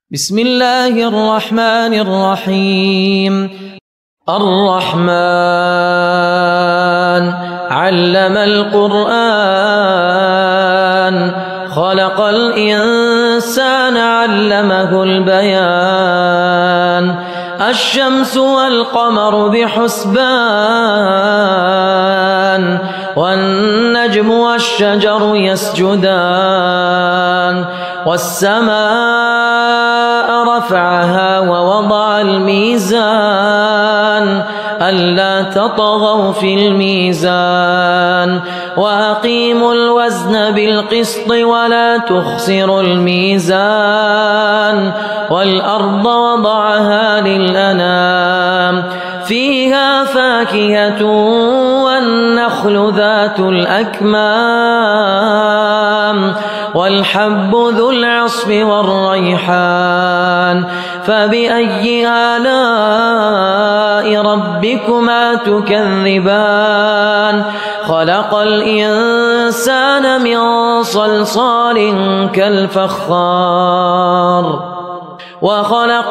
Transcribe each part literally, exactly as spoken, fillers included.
بسم الله الرحمن الرحيم. الرحمن علم القرآن خلق الإنسان علمه البيان الشمس والقمر بحسبان والنجم والشجر يسجدان والسماء رفعها ووضع الميزان ألا تطغوا في الميزان وأقيموا الوزن بالقسط ولا تخسروا الميزان والأرض وضعها للأنام فيها فاكهة والنخل ذات الأكمام والحب ذو العصف والريحان فبأي آلاء ربكما تكذبان خلق الإنسان من صلصال كالفخار وخلق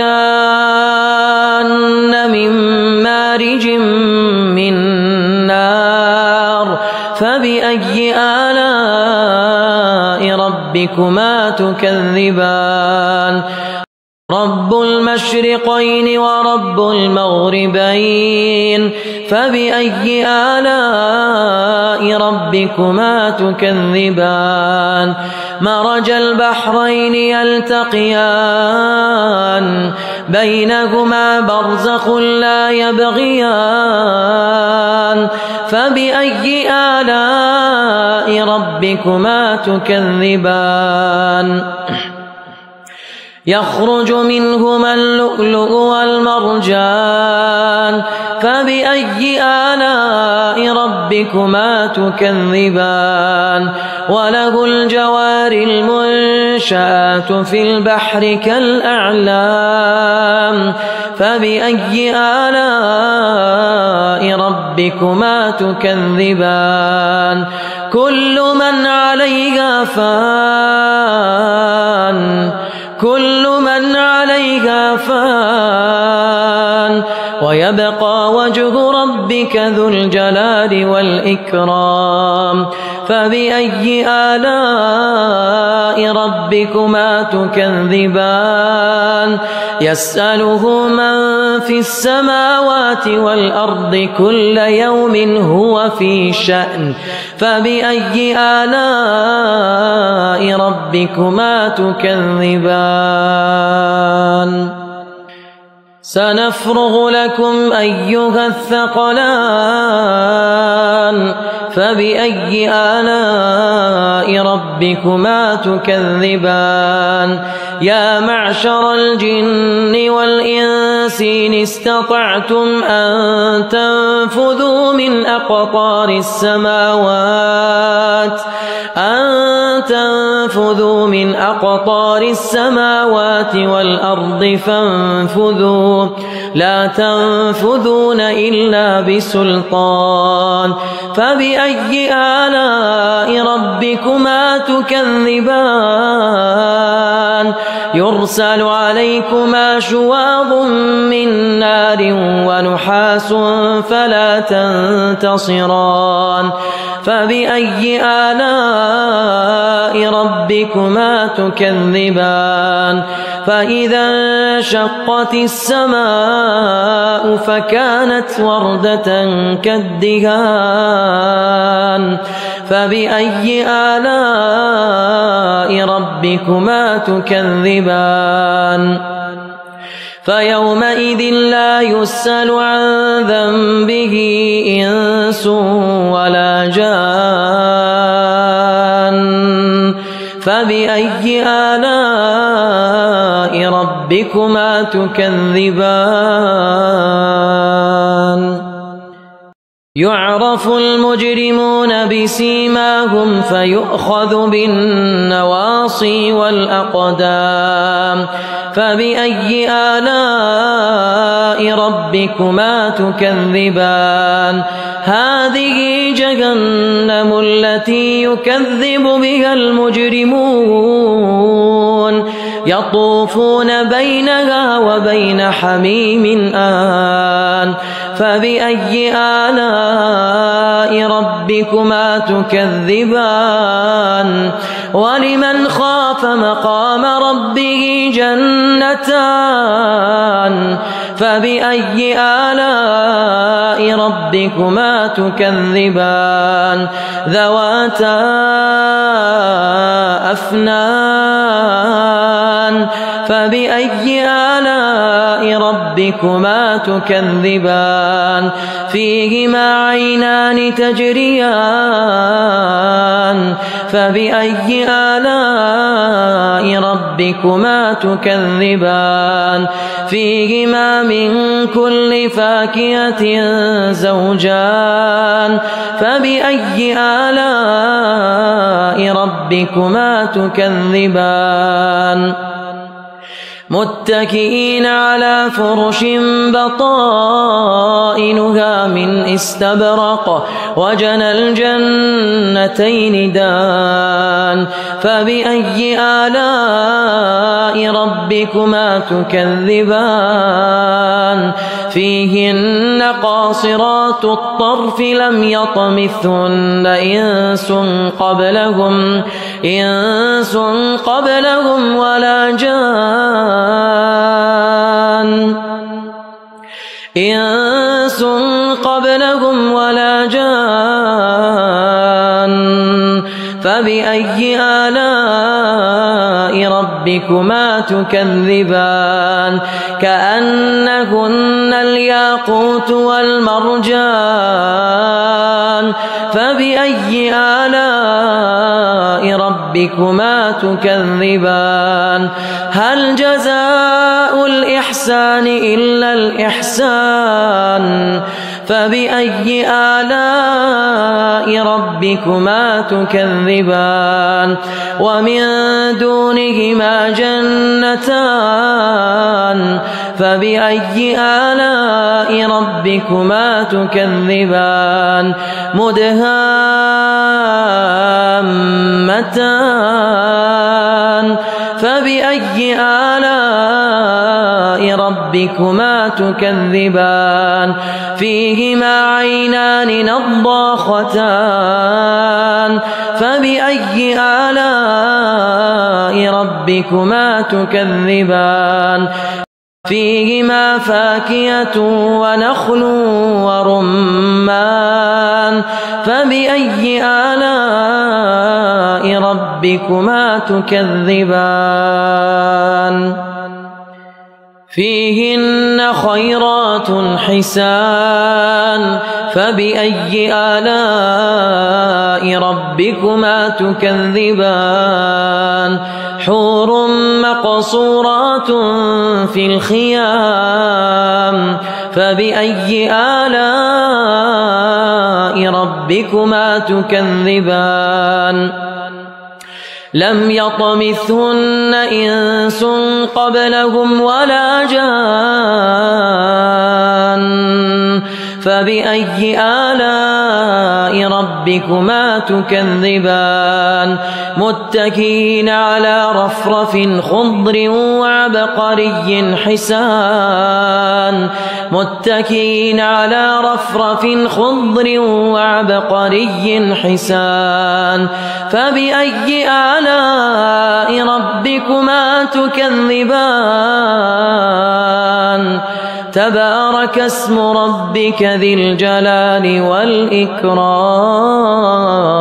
الجان من مارج من نار فبأي آلاء ربكما تكذبان رب المشرقين ورب المغربين فبأي آلاء ربكما تكذبان مرج البحرين يلتقيان بينهما برزخ لا يبغيان فبأي آلاء ربكما تكذبان يخرج منهما اللؤلؤ والمرجان فبأي آلاء ربكما تكذبان وله الجوار المنشآت في البحر كالأعلام فبأي آلاء ربكما تكذبان كل من عليها فان كل من عليها فان ويبقى وجه ربك ذو الجلال والإكرام فبأي آلاء ربكما تكذبان يسأله من في السماوات والأرض كل يوم هو في شأن فبأي آلاء ربكما تكذبان سنفرغ لكم أيها الثقلان فبأي آلاء ربكما تكذبان يا معشر الجن والإنس إن استطعتم أن تنفذوا من أقطار السماوات أن تنفذوا من أقطار السماوات والأرض فانفذوا لا تنفذون إلا بسلطان فبأي آلاء ربكما تكذبان يرسل عليكما شواظ من نار ونحاس فلا تنتصران فبأي آلاء ربكما تكذبان فإذا انشقت السماء فكانت وردة كالدهان فبأي آلاء ربكما تكذبان فيومئذ لا يسأل عن ذنبه إنس ولا جان فبأي آلاء ربكما تكذبان يعرف المجرمون بسيماهم فيؤخذ بالنواصي والأقدام فبأي آلاء ربكما تكذبان هذه جهنم التي يكذب بها المجرمون يطوفون بينها وبين حميم آن فبأي آلاء ربكما تكذبان ولمن خاف مقام ربه جنتان فبأي آلاء ربكما تكذبان ذواتا أفنان فبأي آلاء ربكما تكذبان فيهما عينان تجريان فبأي آلاء ربكما تكذبان فيهما من كل فاكهة زوجان فبأي آلاء ربكما تكذبان متكئين على فرش بطائنها من استبرق وجنى الجنتين دان فبأي آلاء ربكما تكذبان فيهن قاصرات الطرف لم يطمثهن إنس قبلهم إنس قبلهم ولا جان إنس قبلهم ولا جان فبأي آلاء ربكما تكذبان كأنهن الياقوت والمرجان فبأي آلاء ربكما تكذبان هل جزاء الإحسان إلا الإحسان فبأي آلاء ربكما تكذبان ومن دونهما جنتان فبأي آلاء ربكما تكذبان مدهامتان فبأي آلاء ربكما تكذبان فيهما عينان نضاختان فبأي آلاء ربكما تكذبان فيهما فاكهة ونخل ورمان فبأي آلاء ربكما تكذبان فيهن خيرات حسان فبأي آلاء ربكما تكذبان حور مقصورات في الخيام فبأي آلاء ربكما تكذبان لم يطمثهن إنس قبلهم ولا جان فبأي آلاء ربكما تكذبان متكئين على رفرف خضر وعبقري حسان متكئين على رفرف خضر وعبقري حسان فبأي آلاء ربكما تكذبان تبارك اسم ربك ذي الجلال والإكرام.